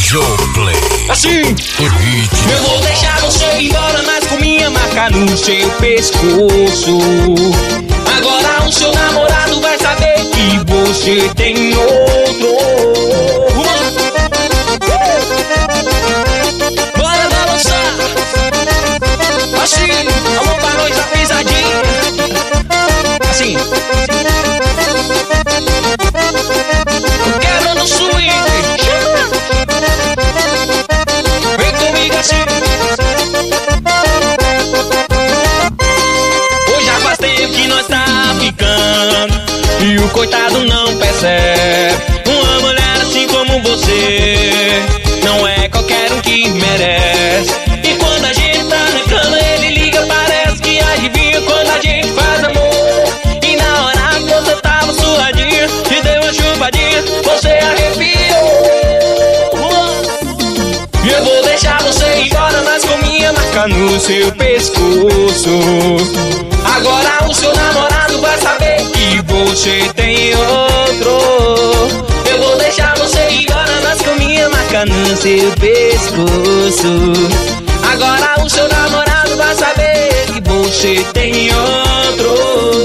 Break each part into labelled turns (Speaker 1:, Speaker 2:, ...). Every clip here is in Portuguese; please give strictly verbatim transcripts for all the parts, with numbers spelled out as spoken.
Speaker 1: Joplay.
Speaker 2: Assim, eu vou deixar você ir embora, mas com minha marca no seu pescoço. Agora o seu namorado vai saber que você tem outro. Bora balançar. Assim, alô pra noite da pisadinha. Assim, quebra no swing. Vem comigo assim. Hoje já faz tempo que nós tá ficando e o coitado não percebe. Uma mulher assim como você não é qualquer um que merece. E quando a gente tá na cama ele liga, parece que adivinha quando a gente faz amor. E na hora que você tava suadinha e deu uma chupadinha, você arrepiou. E eu vou deixar você ir embora, mas com minha marca no seu pescoço. Agora o seu namorado vai saber que você tem outro. Eu vou deixar você ir embora, mas com minha marca no seu pescoço. Agora o seu namorado vai saber que você tem outro.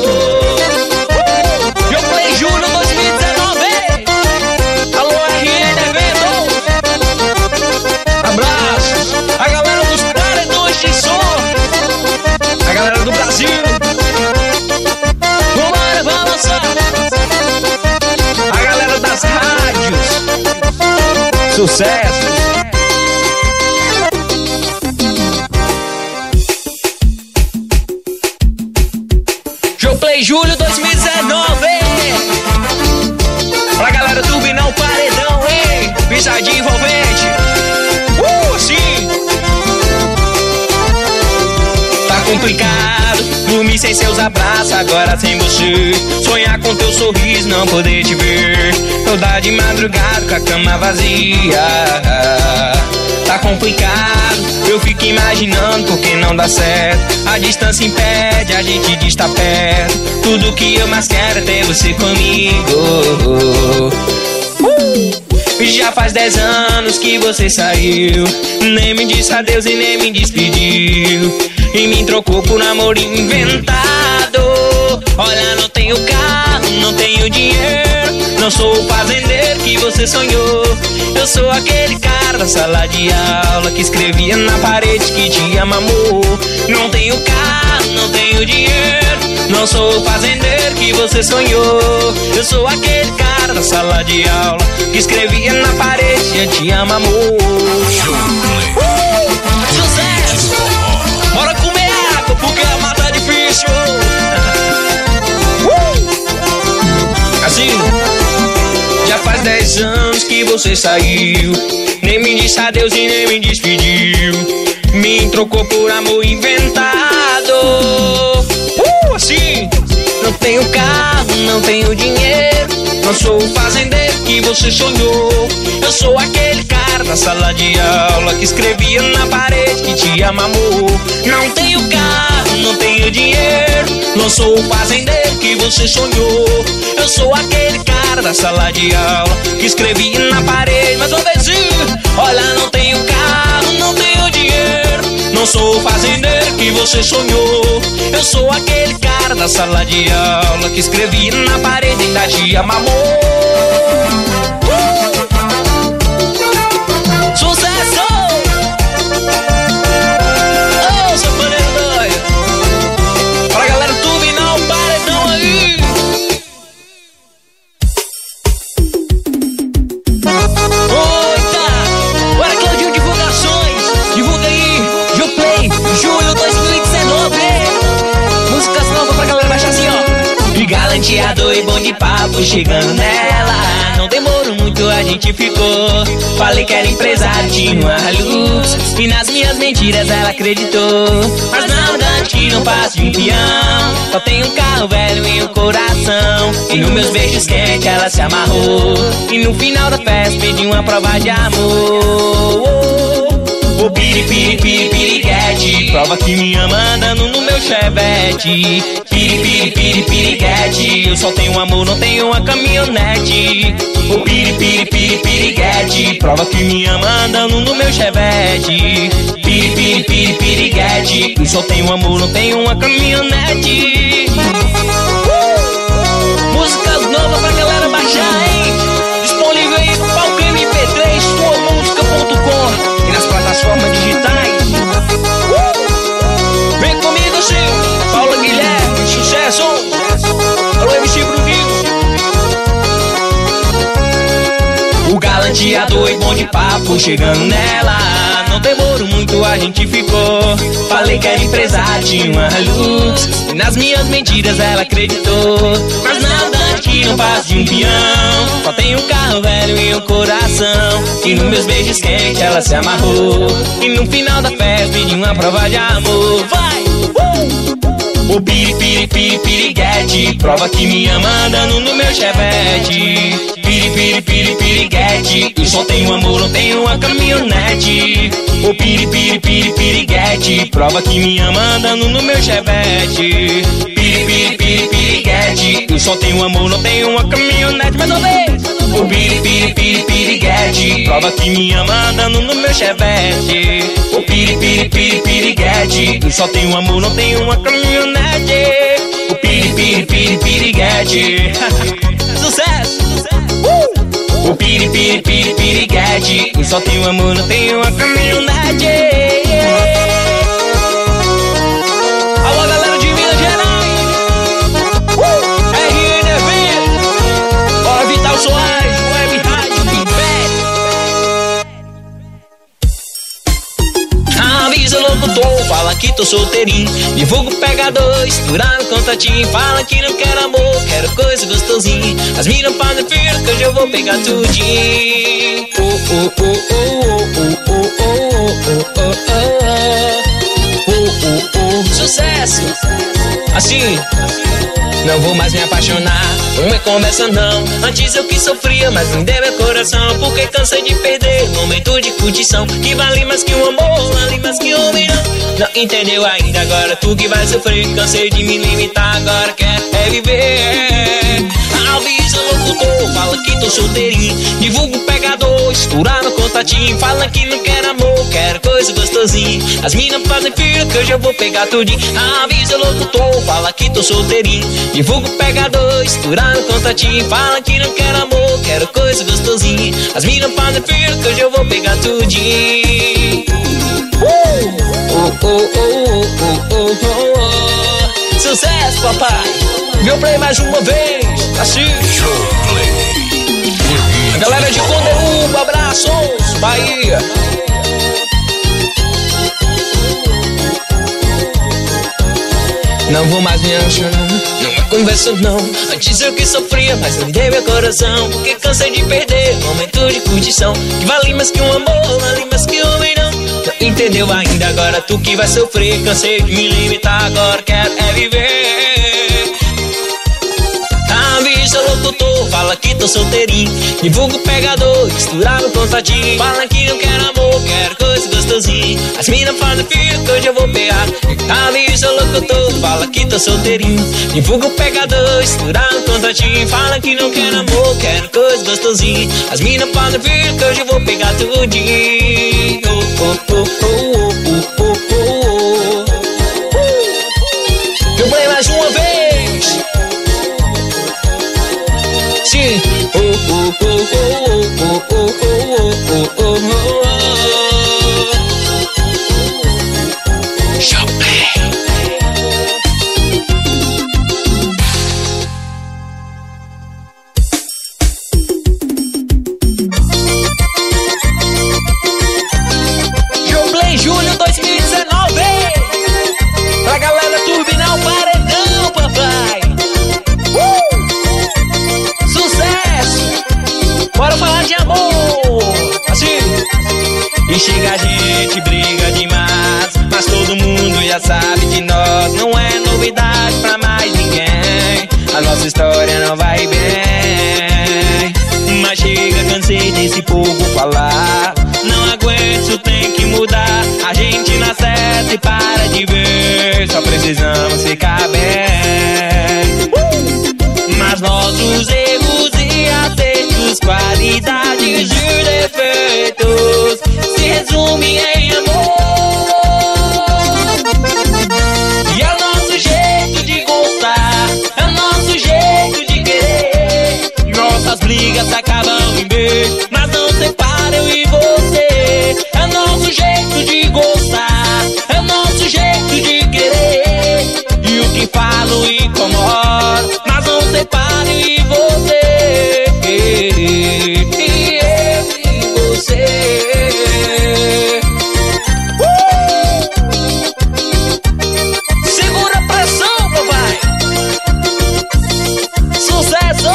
Speaker 2: Joplay Júnior dois mil e dezenove. Alô R N Evento. Abraços a galera dos paredões de som, a galera do Brasil. Vambora, balançar. A galera das rádios. Sucesso. Joplay Júlio dois mil e dezenove. Pra galera do Binão Paredão, hein? Pisadinha envolvente. Uh, sim. Tá complicado dormir sem seus abraços, agora sem você. Sonhar com teu sorriso, não poder te ver. Toda de madrugada com a cama vazia. Tá complicado, eu fico imaginando porque não dá certo. A distância impede a gente de estar perto. Tudo que eu mais quero é ter você comigo. uh! Já faz dez anos que você saiu, nem me disse adeus e nem me despediu. E me trocou por amor inventado. Olha, não tenho carro, não tenho dinheiro, não sou o fazendeiro que você sonhou. Eu sou aquele cara da sala de aula que escrevia na parede que te ama, amor. Não tenho carro, não tenho dinheiro, não sou o fazendeiro que você sonhou. Eu sou aquele cara da sala de aula que escrevia na parede eu te amo, amor. uh! Sucesso! Bora comer água porque a mata é difícil. uh! Assim, já faz dez anos que você saiu, nem me disse adeus e nem me despediu. Me trocou por amor inventado. Uh, assim, não tenho carro, não tenho dinheiro, não sou o fazendeiro que você sonhou. Eu sou aquele cara da sala de aula que escrevia na parede que te ama, amor. Não tenho carro, não tenho dinheiro, não sou o fazendeiro que você sonhou. Eu sou aquele cara da sala de aula que escrevia na parede. Mais uma vez, olha, não tenho carro, não tenho dinheiro, não sou o fazendeiro que você sonhou. Eu sou aquele cara da sala de aula que escrevia na parede ainda te ama, amor. uh! Sucesso! Ô, seu paneiro doido. Pra galera do Binão Paredão aí. Oita! Bora, Claudinho Divulgações. Divulga aí. Joplay Júlio dois mil e dezenove. Músicas novas pra galera baixar assim, ó. E galanteador e bom de papo chegando nela. Não demorou muito, a gente ficou. Falei que era empresário, tinha uma Hilux, e nas minhas mentiras ela acreditou. Mas não dá que não passe de um peão, só tem um carro velho e um coração. E nos meus beijos quentes ela se amarrou, e no final da festa pediu uma prova de amor. Ô piri, piri, piri, piriguete, prova que me ama andando no meu chevette. Piri, piri, piri, piriguete, eu só tenho amor, não tenho uma caminhonete. Ô piri, piri, piri, piriguete, prova que me ama andando no meu chevette. Piri, piri, piri, piriguete, eu só tenho amor, não tenho uma caminhonete. uh! Músicas novas pra galera baixar, hein? Disponível aí no palco M P três, sua música ponto com e nas plataformas digitais. uh! Vem comigo sim, Paula Guilherme, sucesso. Alô M C Bruninho. O galanteador e bom de papo chegando nela. Não demorou muito, a gente ficou. Falei que era empresária, tinha uma Hilux, e nas minhas mentiras ela acreditou. Mas nada que não passe de um peão, só tem um carro velho e um coração. E nos meus beijos quentes ela se amarrou, e no final da festa pediu uma prova de amor. Vai! Uh! O piri, piri, piri, piriguete, prova que me ama andando no meu chevette. Piri, piri, piri, piriguete, eu só tenho amor, não tenho uma caminhonete. O piri, piri, piri, piriguete, prova que me ama andando no meu chevette. Piri, piri, piri, piriguete, eu só tenho amor, não tenho uma caminhonete. Mais uma vez! O piri, piri, piri, piriguete, prova que me ama andando no meu chevette. O piri, piri, piri, piriguete, eu só tenho amor, não tenho uma caminhonete. O piri, piri, piri, piriguete. Sucesso! Uh! O piri, piri, piri, piriguete, eu só tenho amor, não tenho uma caminhonete. Alô galera de Minas Gerais, uh! R N V, bora Vital Soares, Web Rádio Império. Avisa locutor, fala que tô solteirinho. Divulgo pegador, estourar no contatinho. Fala que não quero amor, quero coisa gostosinha. As minas fazem filho que hoje eu vou pegar tudinho. Oh, oh, oh, oh, oh, oh, oh, oh, oh, oh, oh, oh. Sucesso! Assim não vou mais me apaixonar, não é conversa não. Antes eu que sofria, mas me deu meu coração. Porque cansei de perder momento de curtição, que vale mais que um amor, vale mais que um milhão. Não entendeu ainda, agora tu que vai sofrer. Cansei de me limitar, agora quero é viver. Avisa locutor, fala que tô solteirinho. Divulga o pegador, estourar no contatinho. Fala que não quer amor, quero coisa gostosinha. As minas fazem filho que hoje eu vou pegar tudinho. Avisa locutor, fala que tô solteirinho. Divulga o pegador, estourar no contatinho. Fala que não quer amor, quero coisa gostosinha. As minas fazem filho que hoje eu vou pegar tudinho. Uh! Oh, oh, oh, oh, oh, oh, oh. Sucesso, papai! Meu play mais uma vez, assim. A galera de Conteúdo, abraços, Bahia. Não vou mais me achar, não é conversa não. Antes eu que sofria, mas não me dei meu coração. Porque cansei de perder momento de curtição, que vale mais que um amor, vale mais que um milhão. Não entendeu ainda, agora tu que vai sofrer. Cansei de me limitar, agora quero é viver. Avisa locutor, fala que tô solteirinho. Divulga o pegador, estourar no contatinho. Fala que não quer amor, quero coisa gostosinha. As minas fazem filho que hoje eu vou pegar. Avisa locutor, fala que tô solteirinho. Divulga o pegador, estourar no contatinho. Fala que não quer amor, quero coisa gostosinha. As minas fazem filho que hoje eu vou pegar tudinho. Oh, oh, oh, oh, oh, oh, oh, oh. Eu play mais uma vez. Sim. Oh, oh, oh, oh, oh, oh, oh, oh, oh, oh, oh. se para de ver, só precisamos ficar bem. uh! Mas nossos erros e acertos, qualidades e defeitos se resumem em amor. E é o nosso jeito de gostar, é o nosso jeito de querer. Nossas brigas acabam em beijo, mas não separam eu e você. É o nosso jeito de gostar, é o nosso jeito de querer. E o que falo incomoda, mas não separa eu e você. E eu e você. uh! Segura a pressão, papai. Sucesso!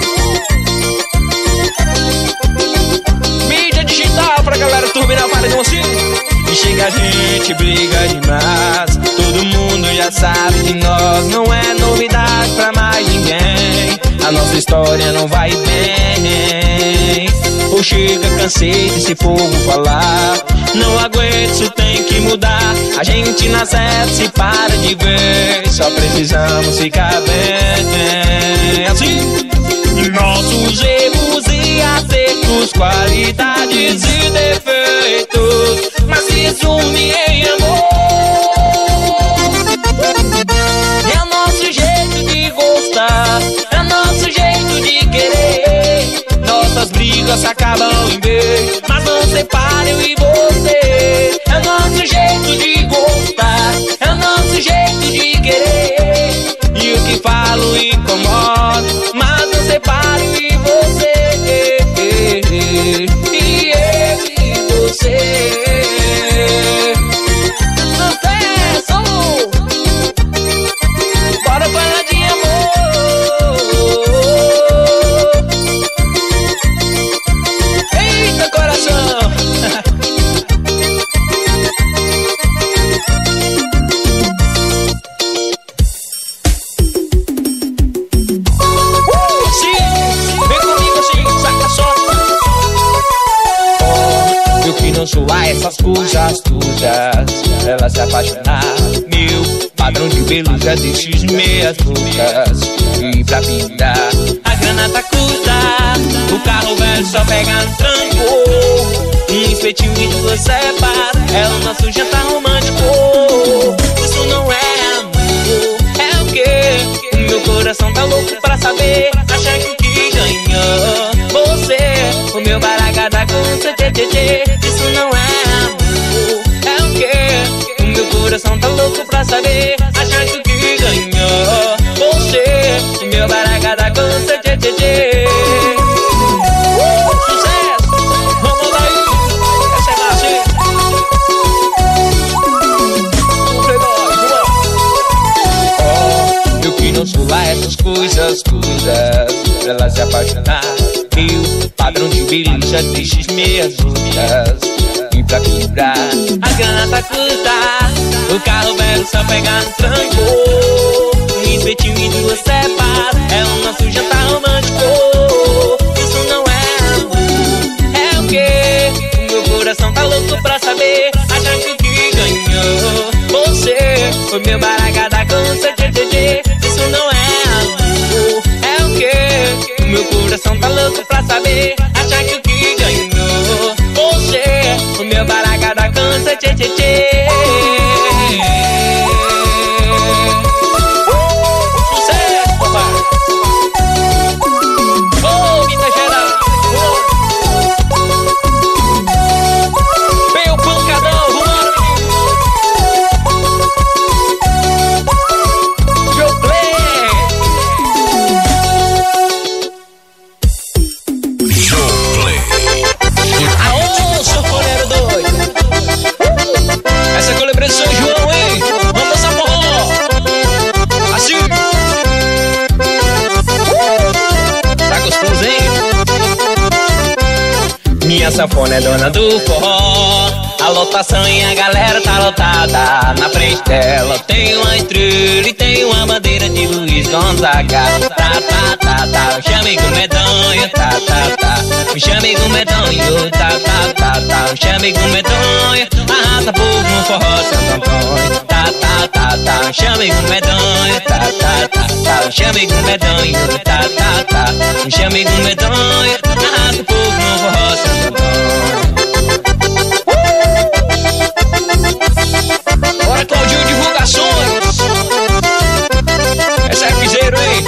Speaker 2: Mídia digital pra galera turbinar para de mocinho. E chega a gente, briga demais. Todo mundo já sabe de nós, não é novidade pra mais ninguém. A nossa história não vai bem. Ou chega, cansei desse povo falar. Não aguento, isso tem que mudar. A gente na certa se para de ver, só precisamos ficar bem. Assim, nossos erros e acertos, qualidades e defeitos, mas se resume em amor. É o nosso jeito de gostar, é o nosso jeito de querer. Nossas brigas acabam em beijo, mas não separam eu e você. É o nosso jeito de gostar, é o nosso jeito de querer. E o que falo incomoda, mas não separo eu e você. E eu e você. Sucesso! Bora falar de amor. Eita, coração! Não soar essas coisas todas, ela se apaixonar. Meu padrão de beleza desses meias bocas. E pra pintar, a grana tá curta, o carro velho só pega no tranco. Um espetinho e duas cepas, é o nosso jantar romântico. Isso não é amor, é o quê? O meu coração tá louco pra saber, acha que o que ganhou você, o meu baragada com seu tê tê tê. Isso não é amor, é o quê? O meu coração tá louco pra saber, achando que ganhou você, o meu baragada com seu tê tê tê. Uh, sucesso! Vamos daí! Essa é macia! Playboy, vamos! Oh, eu que não sou lá essas coisas todas, pra ela se apaixonar. Meu padrão de beleza desses meias outras. E pra quebrar, a grana tá curta, o carro velho só pega no tranco. Um espetinho e duas cepas, é o nosso jantar romântico. Isso não é amor, é o quê? O meu coração tá louco pra saber, achando que ganhou você, foi meu baragada com seu tê tê tê. Isso não é amor, é o quê? O meu coração tá louco pra saber, achando que ganhou você, o meu baragada com seu tê tê tê. Sucesso, papai! Ô, Minas Gerais! Vem o pancadão, vambora, menino! Joe Play! Joe Play! Aô, sanfoneiro doido! Essa é a colebrante São João, hein? Vamos dançar forró! Assim! Tá gostoso, hein? Minha sanfona é dona do forró, a lotação e a galera tá lotada. Na frente dela tem uma estrela e tem uma bandeira de Luiz Gonzaga. Tá, tá, tá, tá, me chame com medonho. Tá, tá, tá, me chame com medonho. Tá, tá, tá, tá, me chame com medonho. Arrasta povo, forró Santo Antônio. Tá, tá, tá, tá, um chamego medonho. Tá, tá, tá, tá, um chamego medonho. Tá, tá, tá, um chamego medonho. Arrasta o povo no forró Santo Antônio. Bora, Claudinho, divulgações. Essa é piseiro, hein?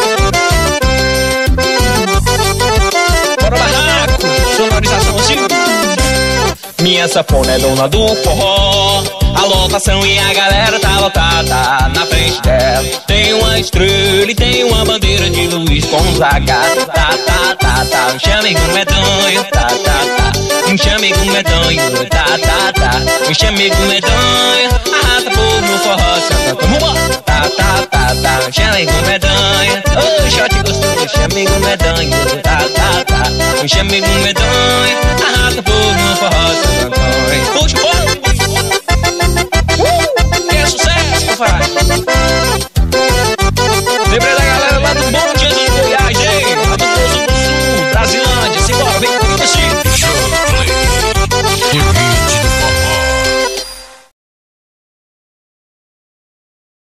Speaker 2: Bora, barraco, sonorização assim. Minha sanfona é dona do forró. A lotação e a galera tá lotada. Na frente dela tem uma estrela e tem uma bandeira de Luiz Gonzaga. Tá, tá, tá, tá, um chamego medonho. Tá, tá, tá, um chamego medonho. Tá, tá, tá, um chamego medonho. Arrasta povo no forró Santo Antônio. Vamos! Tá, tá, tá, tá, um chamego medonho. Ô, shot gostoso, chamego medonho. Tá, tá, tá, um chamego medonho. Arrasta povo no forró Santo Antônio.